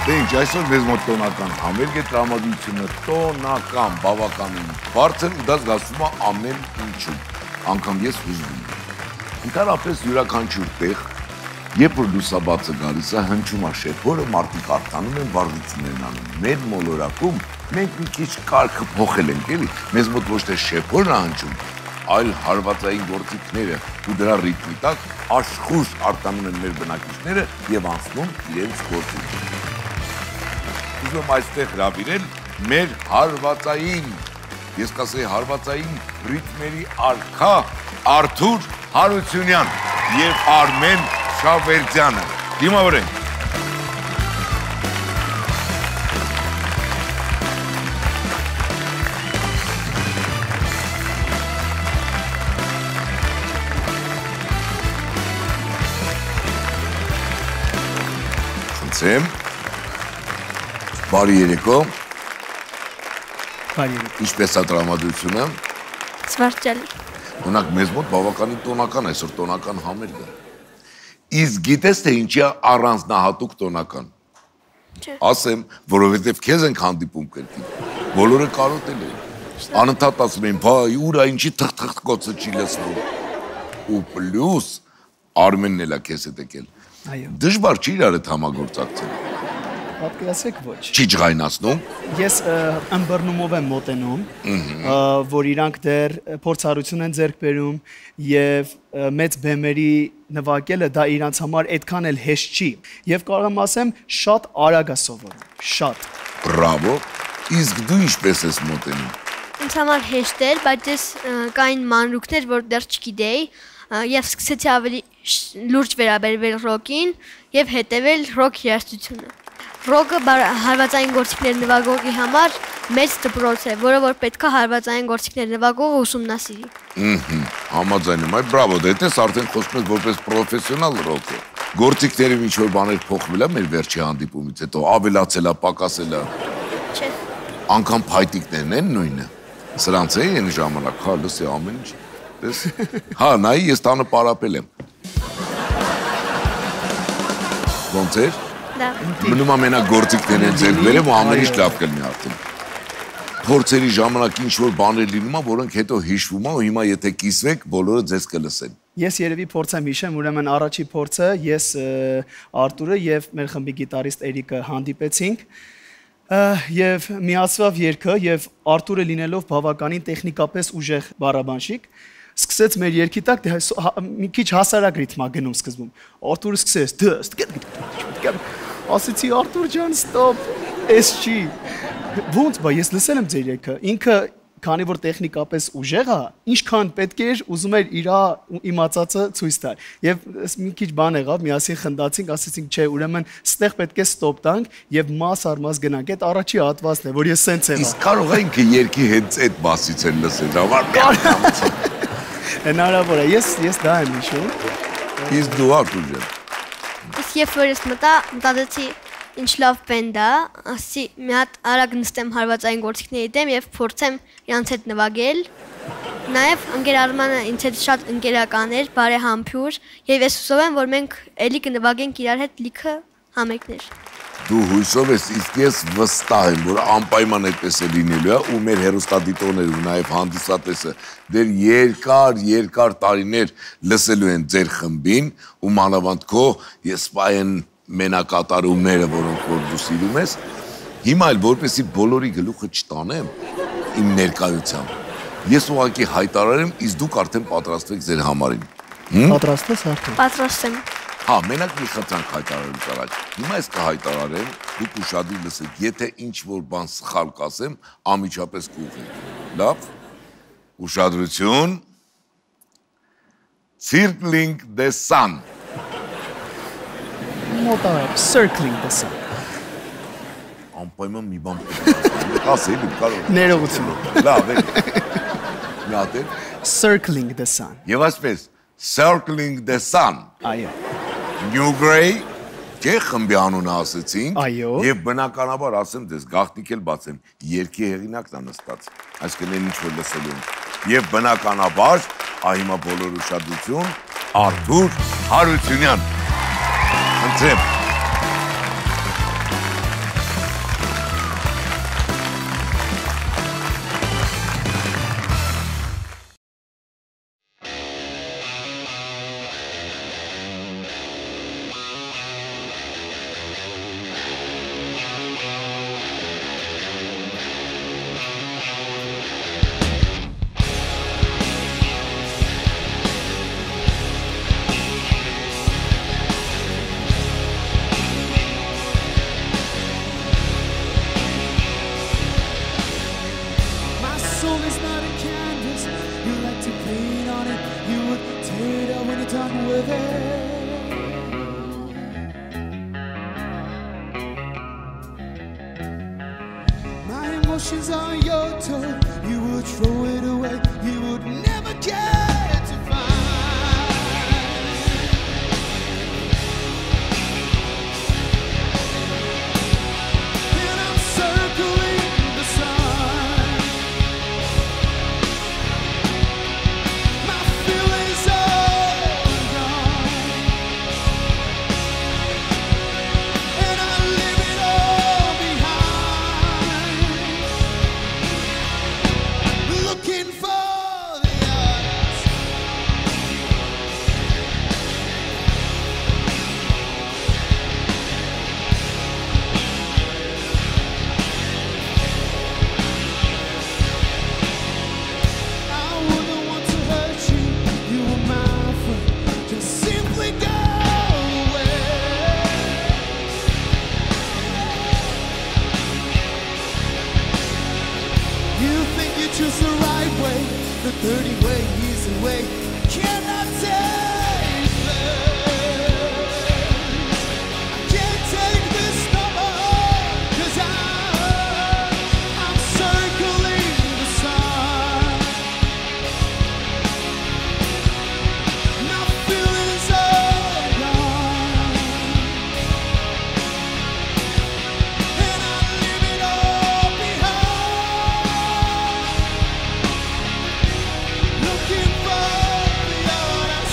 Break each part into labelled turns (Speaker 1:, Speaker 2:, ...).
Speaker 1: Դե ինչ, այսօր մեզ մոտ տոնական համերգ է, տրամադրությունը տոնական, բավականին բարձր ու դա զգացվում է ամեն ինչում, անգամ ես հուզվում եմ։ Ընդհանրապես յուրաքանչյուր տեղ, երբ որ լուսաբացը գալիս է, հնչում է շեփորը, մարդիկ արտանում են, վարժություններն անում։ Մեր մոլորակում մենք մի քիչ կարգը փոխել ենք, էլի, մեզ մոտ ոչ թե շեփորն է հնչում, այլ հարվածային գործիքները ու դրա ռիթմի տակ աշխույժ արտանում են մեր բնակիչները եւ անցնում իրենց գործիքները։ Ուզում եմ այստեղ հրավիրել մեր հարվածային, ես կասեի հարվածային ռիթմերի արքա Արթուր Հարությունյան եւ Արմեն Շավերդյանը։ Դիմավորենք։ Խնդրեմ։ Բարի երեկո։
Speaker 2: Բարի երեկո։
Speaker 1: Ինչպես է տրամադրությունը։
Speaker 3: Զվարճալի։
Speaker 1: Օրինակ մեզ մոտ բավականին տոնական այսօր տոնական համերգ է։ Իսկ գիտես թե ինչի է առանձնահատուկ տոնական։
Speaker 3: Չէ։
Speaker 1: Ասեմ, որովհետև քեզ ենք հանդիպում կրկին։ Բոլորը կարոտել են։ Անընդհատ ասում են, «Բայ, ուր է, ինչի թխթխկոցը չի լսվում»։ Ու պլյուս Արմենն էլ է քեզ հետ եկել։
Speaker 2: Այո։
Speaker 1: Դժվար չի իրար հետ համագործակցել։
Speaker 2: Պատկերացրեք ոչ։
Speaker 1: Չի ջղայնացնում։
Speaker 2: Ես ըմբռնումով եմ մոտենում, որ իրանք դեռ փորձառություն են ձեռք բերում եւ մեծ բեմերի նվագելը դա իրանց համար այդքան էլ հեշտ չի եւ կարող եմ ասեմ շատ արագ է սովորում, շատ։
Speaker 1: Բրավո։ Իսկ դու ինչպես ես մոտենում։
Speaker 3: Ինձ համար հեշտ էր, բայց ես կային մանրուքներ, որ դեռ չգիտեի եւ սկսեցի ավելի լուրջ վերաբերվել ռոքին եւ հետեւել ռոք երաժշտությունը։ Ռոկը հարվածային գործիքներ նվագողի համար մեծ դպրոց է, որը որ պետքա հարվածային գործիքներ նվագողը ուսումնասիրի։
Speaker 1: Համաձայն եմ, այ բրավո, դե տես արդեն խոսում ես որպես պրոֆեսիոնալ ռոքը։ Գործիքներում ինչ որ բաներ փոխվել է մեր վերջի հանդիպումից հետո, ավելացել է, պակասել է։
Speaker 3: Չէ։
Speaker 1: Անկամ փայտիկներն են նույնը։ Սրանց է այն ժամանակ, հա, լսի ամեն ինչ։ Տես։ Հա, նայի ես տանը պարապել եմ։ Ոնց էր։ Մնում ամենակ գործիքներ են ձեր վերև ու ամեն ինչ լավ կլինի արդեն։ Փորձերի ժամանակ ինչ-որ բաներ լինում է, որոնք հետո հիշվում է ու հիմա եթե կիսվեք, բոլորը ձեզ կլսեն։
Speaker 2: Ես երևի փորձեմ հիշեմ, ուրեմն առաջի փորձը ես Արտուրը եւ մեր խմբի գիտարիստ Էրիկը հանդիպեցինք եւ միացավ երգը եւ Արտուրը լինելով բավականին տեխնիկապես ուժեղ բառաբանշիկ սկսեց մեր երգի տակ մի քիչ հասարակ ռիթմա գնում սկզբում։ Արտուրը սկսեց ասեցի Արտուր ջան, ստոպ, էս չի։ Ոնց բա ես լսել եմ ձեր երգը։ Ինքը քանի որ տեխնիկապես ուժեղ է, ինչքան պետք էր ուզում էր իր իմացածը ցույց տալ։ Եվ մի քիչ բան եղավ, միասին խնդացինք, ասեցինք, չէ, ուրեմն ստեղ պետք է ստոպ տանք եւ մաս առ մաս գնանք։ Այդ առաջի հատվածն է, որ ես սենց եմ։
Speaker 1: Իսկ կարող է ինքը երգի հենց այդ մասից էլ լսել,
Speaker 2: հնարավոր է, ես դա եմ հիշում։
Speaker 1: Իսկ դու Արտուր ջան։
Speaker 3: Իսկ երբ որ ես մտածեցի ինչ լավ բենդ է, ասի մի հատ արագ նստեմ հարվածային գործիքների դեմ եւ փորձեմ իրանց հետ նվագել։ Նաեւ ընկեր Արմանը ինձ հետ շատ ընկերական էր, բարեհամբույր եւ ես հուսով եմ, որ մենք էլի կնվագենք իրար հետ լիքը համերգներ։
Speaker 1: Դու հույսով ես, իսկ ես վստահ եմ, որ անպայման այդպես է լինելու է ու մեր հեռուստադիտողները ու նաև հանդիսատեսը դեռ երկար տարիներ լսելու են ձեր խմբին ու մանավանդ քո եսպայեն մենակատարումները, որոնք որ դու սիրում ես, հիմա էլ որպեսզի բոլորի գլուխը չտանեմ իմ ներկայությամբ, ես ուղղակի հայտարարեմ, իսկ դուք արդեն պատրաստվեք ձեր համարին։
Speaker 2: Պատրաստ ես արդեն։
Speaker 3: Պատրաստ եմ։
Speaker 1: Հա, մենակ մի խնդրանք հայտարարելուց առաջ։ Հիմա ես կհայտարարեմ, դուք ուշադիր լսեք, եթե ինչ-որ բան սխալ կասեմ, անմիջապես կուղղեք։ Լավ։ Ուշադրություն։ Circling the sun։
Speaker 2: Մոտարեք, circling the sun։
Speaker 1: Անպայման մի բան պետք է ասել, կարող։
Speaker 2: Ներողություն։
Speaker 1: Լավ, մի հատ է։
Speaker 2: Circling the sun։
Speaker 1: Եվ այսպես, circling the sun։
Speaker 2: Այո։
Speaker 1: New Gray, չէ խմբի անունը ասեցինք,
Speaker 2: Այո։
Speaker 1: եւ բնականաբար ասեմ դες գաղտնիք էլ բացեմ, երկի հեղինակն է նստած, այսինքն այն ինչ որ լսելու ենք, եւ բնականաբար, հիմա բոլոր ուշադրություն, Արթուր Հարությունյան։ Ընտրեմ։
Speaker 4: emotions on your toe. You would throw it away. You would never care to find. And I'm circling the sun. My feelings are gone. And I leave it all behind. Looking for the others. I wouldn't want to hurt you. You were my friend. Just simply go away. You think you choose the right way. The dirty way is the way. Cannot take this. I can't take this no more. 'Cause I'm circling the sun. My feelings are gone. And I leave it all behind. Looking for the other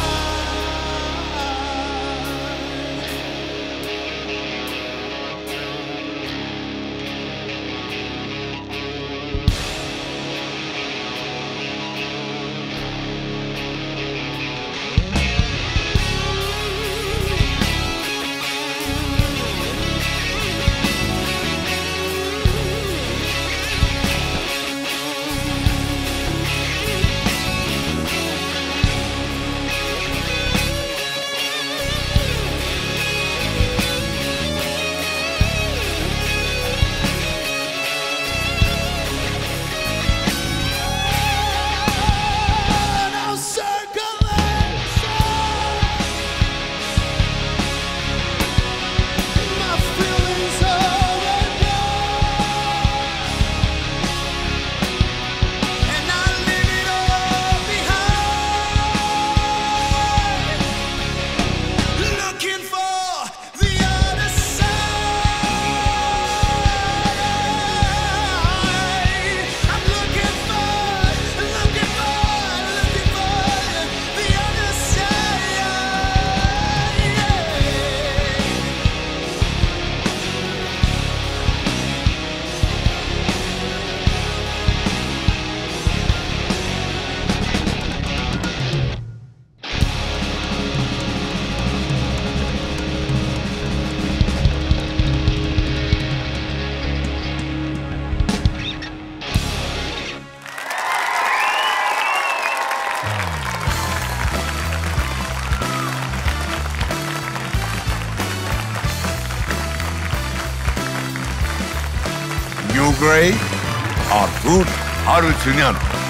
Speaker 4: now circling my feelings are gone. And I leave it all behind. Looking for the other side. I'm looking for the other
Speaker 1: New Gray, Arthur Harutunian.